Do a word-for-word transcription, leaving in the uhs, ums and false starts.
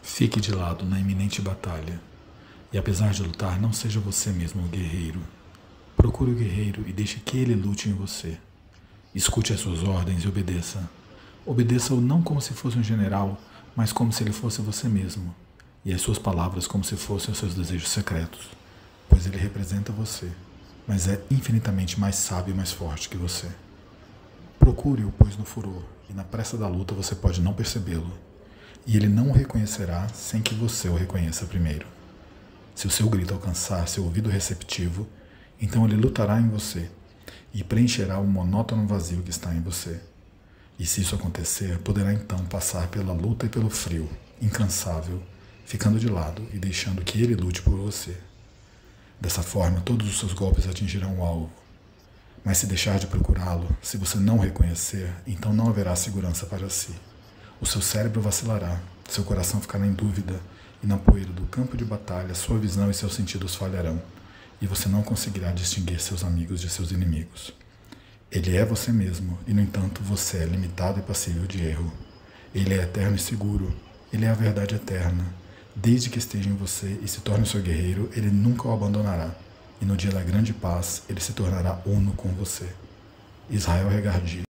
Fique de lado na iminente batalha, e apesar de lutar, não seja você mesmo o guerreiro. Procure o guerreiro e deixe que ele lute em você. Escute as suas ordens e obedeça. Obedeça-o não como se fosse um general, mas como se ele fosse você mesmo, e as suas palavras como se fossem os seus desejos secretos, pois ele representa você, mas é infinitamente mais sábio e mais forte que você. Procure-o, pois no furor, e na pressa da luta você pode não percebê-lo, e ele não o reconhecerá sem que você o reconheça primeiro. Se o seu grito alcançar seu ouvido receptivo, então ele lutará em você e preencherá o monótono vazio que está em você. E se isso acontecer, poderá então passar pela luta e pelo frio, incansável, ficando de lado e deixando que ele lute por você. Dessa forma, todos os seus golpes atingirão o alvo. Mas se deixar de procurá-lo, se você não o reconhecer, então não haverá segurança para si. O seu cérebro vacilará, seu coração ficará em dúvida, e na poeira do campo de batalha sua visão e seus sentidos falharão, e você não conseguirá distinguir seus amigos de seus inimigos. Ele é você mesmo, e no entanto você é limitado e passível de erro. Ele é eterno e seguro, ele é a verdade eterna. Desde que esteja em você e se torne seu guerreiro, ele nunca o abandonará, e no dia da grande paz ele se tornará uno com você. Israel Regardie.